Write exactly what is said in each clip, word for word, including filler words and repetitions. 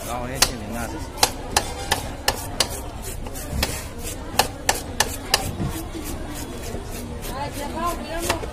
高的心灵啊，这是。哎，先跑别人路。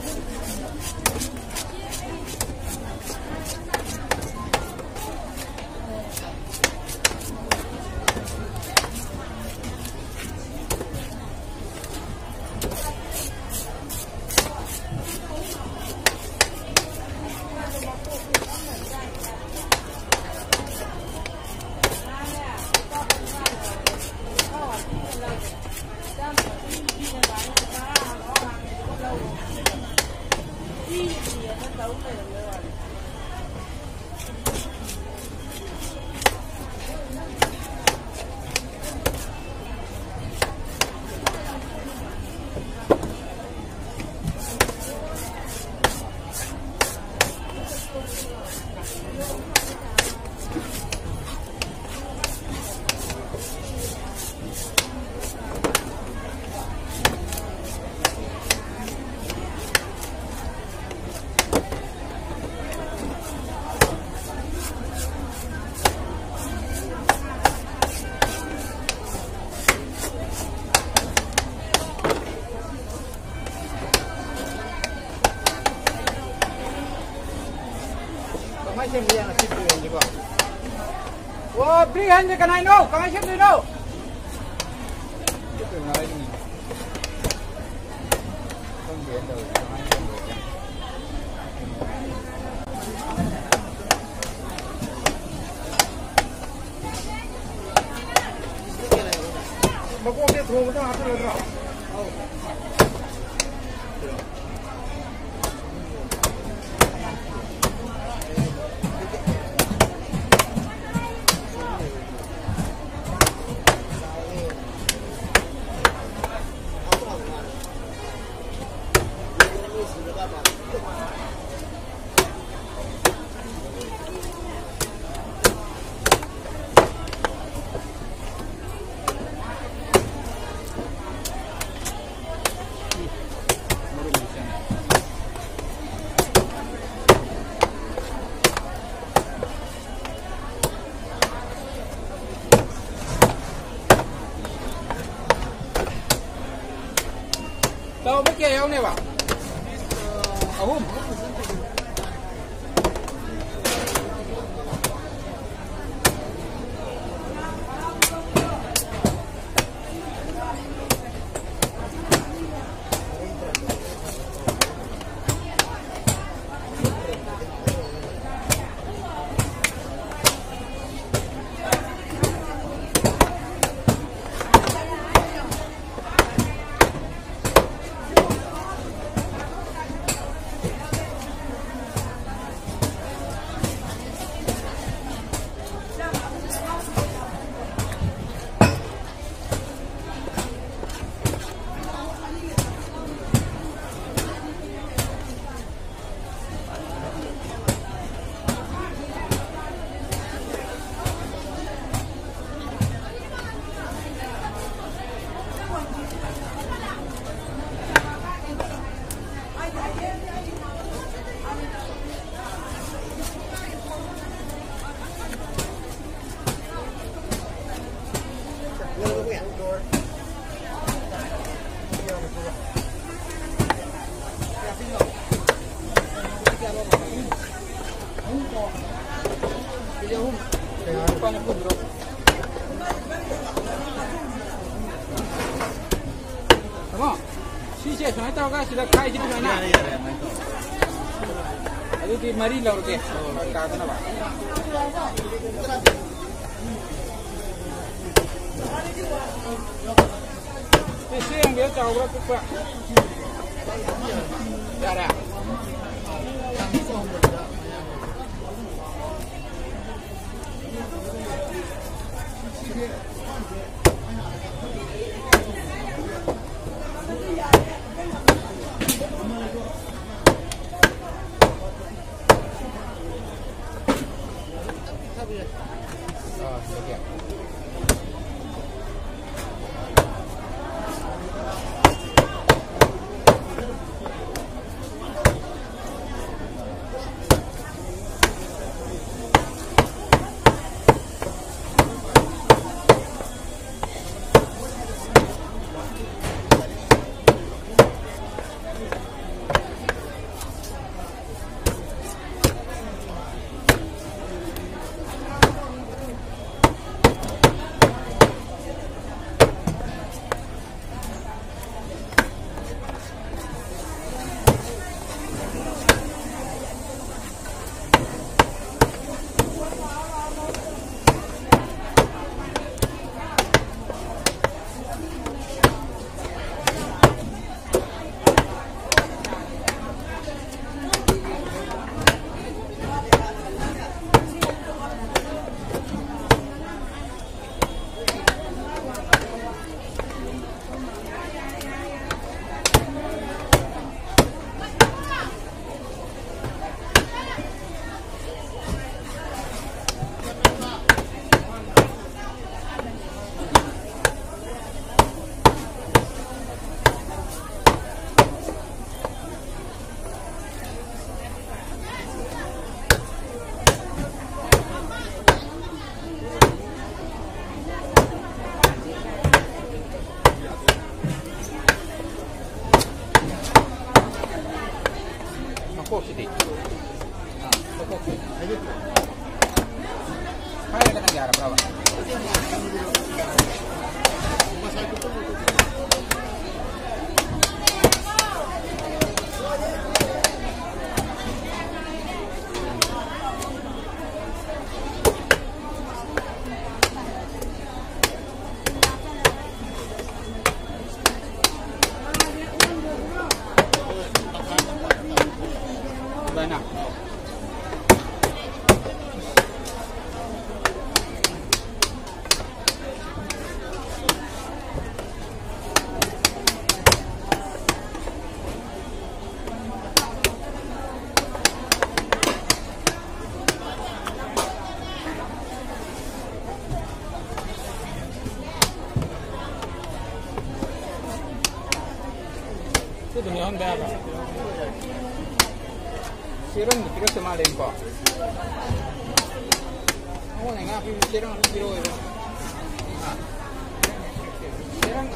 Macam ni yang situ yang juga. Wah, beri hanya kan I know, kan I siap tu know. Itu nak ini. Kemudian tu, kan I siap tu. Bagus dia throw betul apa tu throw. Oh. Tahu betul yang ni pak? Ahum. Apa? Sisi saya tahu kan sudah kai di mana? Aduh di mari lah okey. Kata apa? Sisi yang dia tahu berapa pak? Dah dah. Oh, siap. Kaya ka ng gara, brava. Banyak. Itu nih Honda apa? Sirong tiga sama lempo. Oh, nenga api sirong api biru itu. Sirong.